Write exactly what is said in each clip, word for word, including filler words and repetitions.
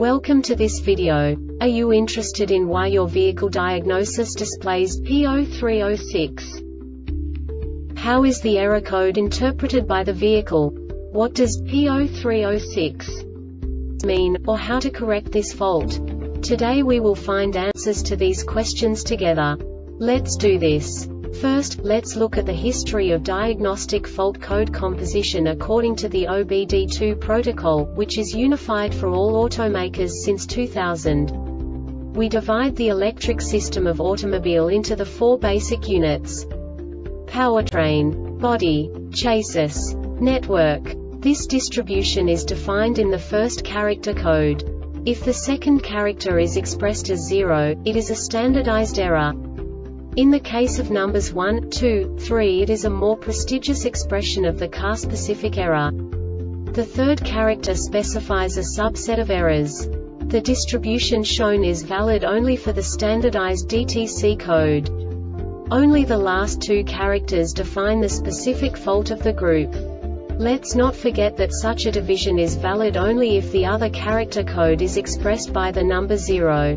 Welcome to this video. Are you interested in why your vehicle diagnosis displays P zero three zero six? How is the error code interpreted by the vehicle? What does P zero three zero six mean, or how to correct this fault? Today we will find answers to these questions together. Let's do this. First, let's look at the history of diagnostic fault code composition according to the O B D two protocol, which is unified for all automakers since two thousand. We divide the electric system of automobile into the four basic units: powertrain, body, chassis, network. This distribution is defined in the first character code. If the second character is expressed as zero, it is a standardized error. In the case of numbers one, two, three, it is a more prestigious expression of the car-specific error. The third character specifies a subset of errors. The distribution shown is valid only for the standardized D T C code. Only the last two characters define the specific fault of the group. Let's not forget that such a division is valid only if the other character code is expressed by the number zero.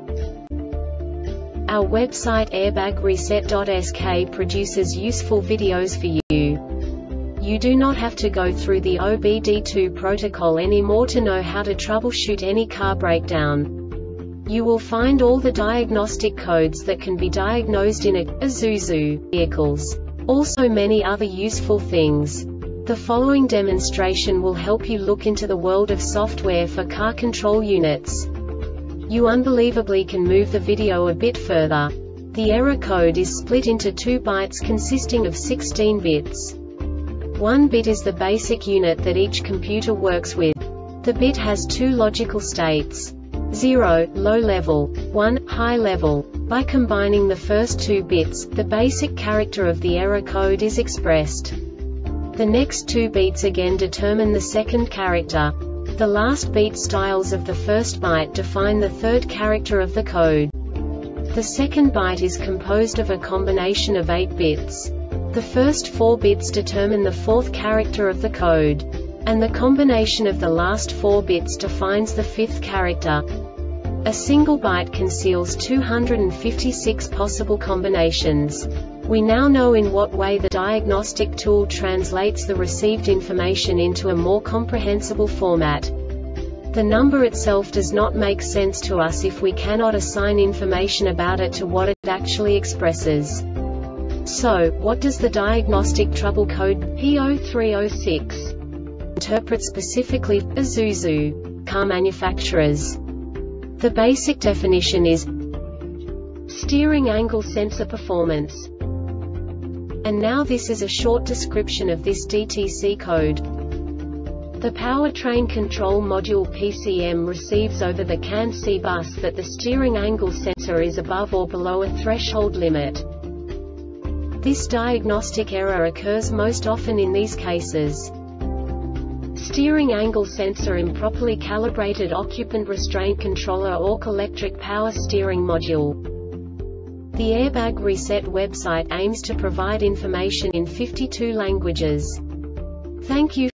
Our website airbag reset dot S K produces useful videos for you. You do not have to go through the O B D two protocol anymore to know how to troubleshoot any car breakdown. You will find all the diagnostic codes that can be diagnosed in a Isuzu vehicles. Also many other useful things. The following demonstration will help you look into the world of software for car control units. You unbelievably can move the video a bit further. The error code is split into two bytes consisting of sixteen bits. One bit is the basic unit that each computer works with. The bit has two logical states: zero, low level, one, high level. By combining the first two bits, the basic character of the error code is expressed. The next two bits again determine the second character. The last beat styles of the first byte define the third character of the code. The second byte is composed of a combination of eight bits. The first four bits determine the fourth character of the code. And the combination of the last four bits defines the fifth character. A single byte conceals two hundred fifty-six possible combinations. We now know in what way the diagnostic tool translates the received information into a more comprehensible format. The number itself does not make sense to us if we cannot assign information about it to what it actually expresses. So, what does the diagnostic trouble code P zero three zero six interpret specifically for Isuzu car manufacturers? The basic definition is steering angle sensor performance. And now this is a short description of this D T C code. The powertrain control module P C M receives over the C A N C bus that the steering angle sensor is above or below a threshold limit. This diagnostic error occurs most often in these cases: steering angle sensor improperly calibrated occupant restraint controller or electric power steering module. The Airbag Reset website aims to provide information in fifty-two languages. Thank you